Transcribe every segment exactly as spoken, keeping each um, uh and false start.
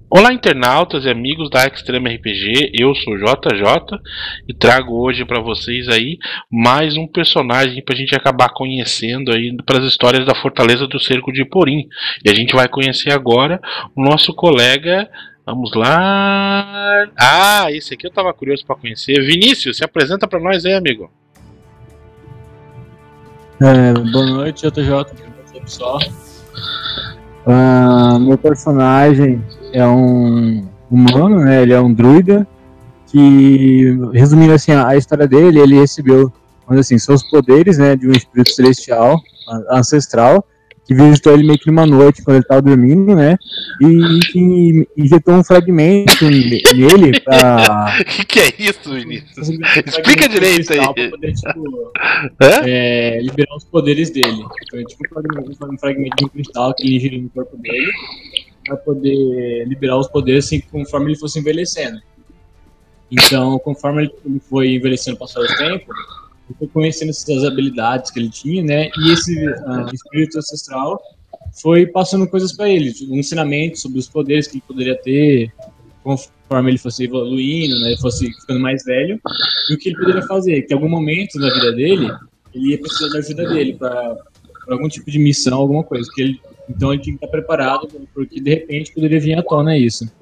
Olá, internautas e amigos da Extreme R P G, eu sou o J J e trago hoje para vocês aí mais um personagem para a gente acabar conhecendo aí para as histórias da Fortaleza do Cerco de Porim. E a gente vai conhecer agora o nosso colega, vamos lá... Ah, esse aqui eu estava curioso para conhecer. Vinícius, se apresenta para nós aí, amigo. É, boa noite, J J, pessoal. Uh, meu personagem é um humano, né? Ele é um druida que, resumindo assim a, a história dele, ele recebeu, vamos dizer assim, seus poderes, né, de um espírito celestial ancestral que visitou ele meio que numa noite quando ele estava dormindo, né? E que injetou um fragmento nele pra... O que, que é isso, Vinícius? Explica direito aí. Pra poder, tipo, é, liberar os poderes dele. Foi tipo um fragmento de um cristal que ele ingeriu no corpo dele para poder liberar os poderes assim, conforme ele fosse envelhecendo. Então, conforme ele foi envelhecendo ao passar do tempo, ele foi conhecendo essas habilidades que ele tinha, né? E esse uh, espírito ancestral foi passando coisas para ele, um ensinamento sobre os poderes que ele poderia ter, conforme ele fosse evoluindo, né? Ele fosse ficando mais velho, e o que ele poderia fazer, que em algum momento na vida dele, ele ia precisar da ajuda dele para algum tipo de missão, alguma coisa. Que ele, então ele tinha que estar preparado, porque de repente poderia vir à tona isso.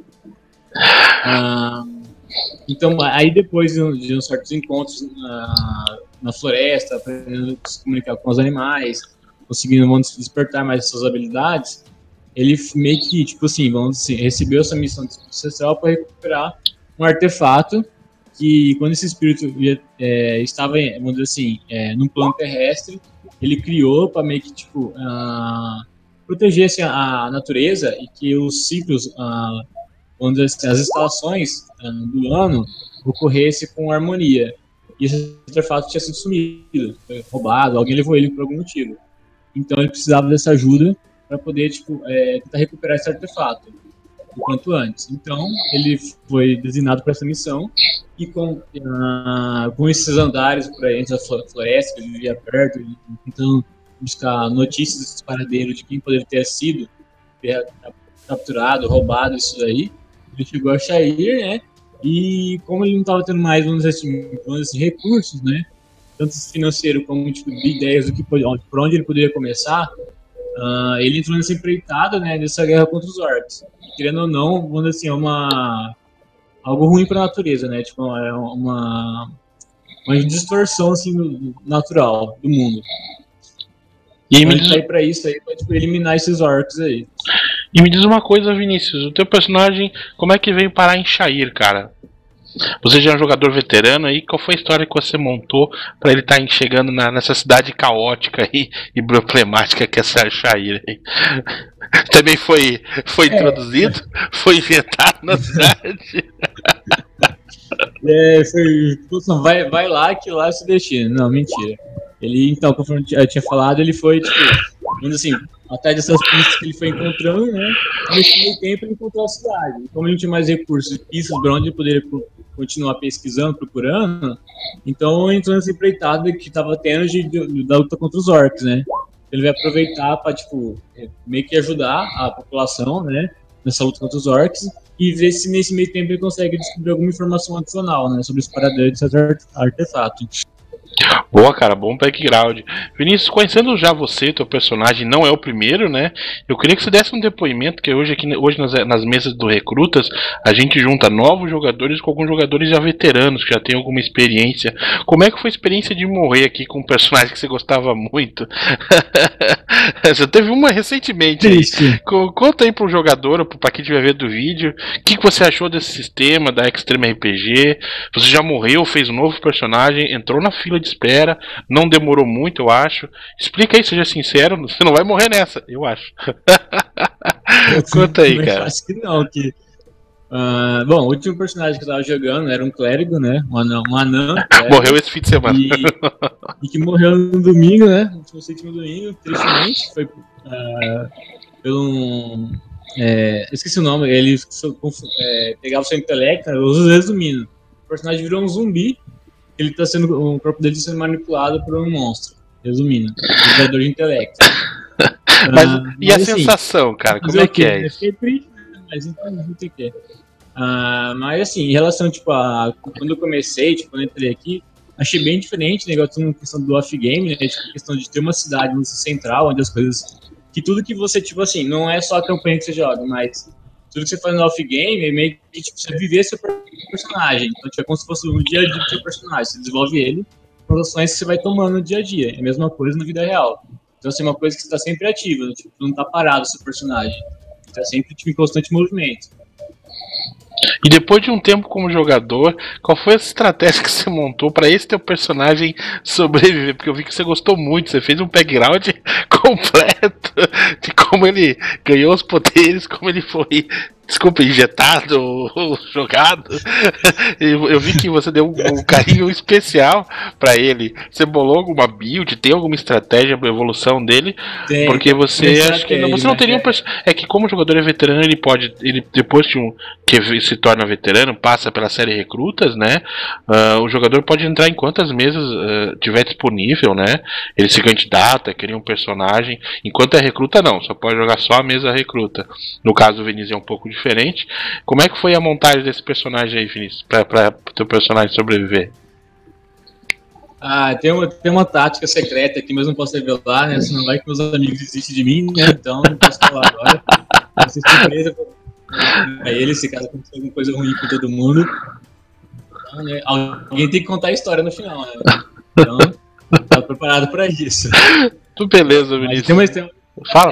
Ah, então, aí depois de uns certos encontros na, na floresta, aprendendo a se comunicar com os animais, conseguindo vamos, despertar mais suas habilidades, ele meio que, tipo assim, vamos dizer, recebeu essa missão ancestral para recuperar um artefato que, quando esse espírito é, estava, vamos dizer assim, é, num plano terrestre, ele criou para meio que, tipo, uh, proteger assim, a natureza e que os ciclos, uh, vamos dizer assim, as estações uh, do ano ocorressem com harmonia. E esse artefato tinha sido sumido, foi roubado, alguém levou ele por algum motivo. Então ele precisava dessa ajuda para poder, tipo, é, tentar recuperar esse artefato o quanto antes. Então ele foi designado para essa missão e com, uh, com esses andares por aí entre a floresta que ele vivia perto, tentando buscar notícias desse paradeiro de quem poderia ter sido capturado, roubado, isso daí, ele chegou a Sha'ir, né? E como ele não estava tendo mais, vamos dizer assim, vamos dizer assim, recursos, né? Tanto financeiro como tipo, de ideias do que por onde ele poderia começar, uh, ele entrou nessa empreitada, né, nessa guerra contra os orcs. Querendo ou não, vamos dizer assim, é uma algo ruim para a natureza, né? Tipo, é uma uma distorção assim natural do mundo. E então, me diz... para isso aí, para tipo, eliminar esses orcs aí. E me diz uma coisa, Vinícius, o teu personagem, como é que veio parar em Sha'ir, cara? Você já é um jogador veterano aí, qual foi a história que você montou para ele estar tá chegando na, nessa cidade caótica aí, e problemática que é essa Sha'ir aí? Também foi, foi é. introduzido? Foi inventado na cidade? É, foi, vai, vai lá que lá se destina. Não, mentira. Ele, então, conforme eu tinha falado, ele foi, tipo, indo assim, atrás dessas pistas que ele foi encontrando, né? Nesse meio tempo ele encontrou a cidade. E como ele não tinha mais recursos e pistas para onde ele poderia continuar pesquisando, procurando, então entrou nessa empreitada que estava tendo de, de, da luta contra os orcs, né? Ele vai aproveitar para, tipo, meio que ajudar a população, né? Nessa luta contra os orcs e ver se nesse meio tempo ele consegue descobrir alguma informação adicional, né? Sobre os paradeiros desse artefato. Boa, cara, bom background. Vinícius, conhecendo já você, teu personagem não é o primeiro, né? Eu queria que você desse um depoimento, que hoje aqui hoje nas, nas mesas do Recrutas, a gente junta novos jogadores com alguns jogadores já veteranos, que já têm alguma experiência. Como é que foi a experiência de morrer aqui com um personagem que você gostava muito? Você teve uma recentemente aí. Conta aí pro jogador, ou pra quem estiver vendo o vídeo, o que, que você achou desse sistema da Extreme R P G? Você já morreu, fez um novo personagem, entrou na fila de espera, não demorou muito, eu acho. Explica aí, seja sincero, você não vai morrer nessa, eu acho. Conta aí, cara. Acho que não, que... Uh, bom, o último personagem que eu tava jogando era um clérigo, né? Um anão. Um anão morreu esse fim de semana. E, e que morreu no domingo, né? No último domingo, tristemente. Foi uh, pelo um... É, esqueci o nome, ele é, pegava o seu intelecto, os resumindo. O personagem virou um zumbi. Ele tá sendo, o corpo dele está sendo manipulado por um monstro, resumindo, um jogador de intelecto. Mas uh, e mas, a assim, sensação, cara, como é que é isso? Fiquei triste, mas então não tem que. Uh, mas assim, em relação, tipo, a quando eu comecei, tipo, quando eu entrei aqui, achei bem diferente o negócio na questão do off-game, né? Tipo, a questão de ter uma cidade uma central, onde as coisas. Que tudo que você, tipo assim, não é só a campanha que você joga, mas tudo que você faz no off-game é meio que tipo, você viver seu personagem. Então, tipo, é como se fosse no dia a dia do seu personagem. Você desenvolve ele com as ações que você vai tomando no dia a dia. É a mesma coisa na vida real. Então, assim, é uma coisa que você está sempre ativa, né? Tipo, não está parado o seu personagem. Você está sempre tipo, em constante movimento. E depois de um tempo como jogador, qual foi a estratégia que você montou para esse teu personagem sobreviver? Porque eu vi que você gostou muito, você fez um background completo de como ele ganhou os poderes, como ele foi, desculpa, injetado ou jogado. Eu vi que você deu um carinho especial para ele. Você bolou alguma build? Tem alguma estratégia para evolução dele? Tem, porque você acho que não, você não teria um personagem. É que como o jogador é veterano, ele pode, ele depois de um que se torna veterano, passa pela série Recrutas, né? Uh, o jogador pode entrar em quantas mesas uh, tiver disponível, né? Ele se candidata, cria um personagem. Enquanto é recruta, não, só pode jogar só a mesa recruta. No caso, o Vinícius é um pouco diferente. Como é que foi a montagem desse personagem aí, Vinícius, pra, pra teu personagem sobreviver? Ah, tem uma, tem uma tática secreta aqui, mas não posso revelar, né? Senão vai que meus amigos desistem de mim, né? Então não posso falar agora. Vai ser surpresa pra ele, se caso acontecer alguma coisa ruim com todo mundo. Então, né? Alguém tem que contar a história no final, né? Então, tá preparado pra isso. Tudo beleza, Vinícius. Tem uma, tem uma... Fala.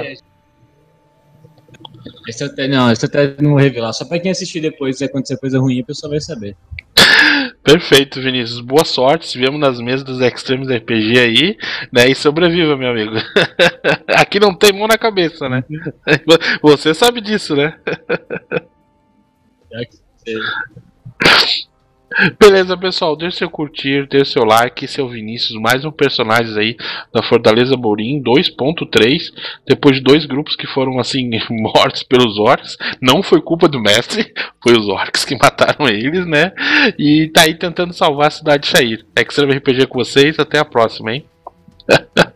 Esse até, não, esse até não vou revelar. Só pra quem assistir depois, se acontecer coisa ruim, a pessoa vai saber. Perfeito, Vinícius. Boa sorte. Se vemos nas mesas dos Extremes R P G aí, né? E sobreviva, meu amigo. Aqui não tem mão na cabeça, né? Você sabe disso, né? Já que sei. Beleza, pessoal, deixa seu curtir, deixa seu like, seu Vinícius, mais um personagem aí da Fortaleza Borim dois ponto três, depois de dois grupos que foram assim, mortos pelos orcs, não foi culpa do mestre, foi os orcs que mataram eles, né, e tá aí tentando salvar a cidade de Sha'ir. Extreme R P G com vocês, até a próxima, hein.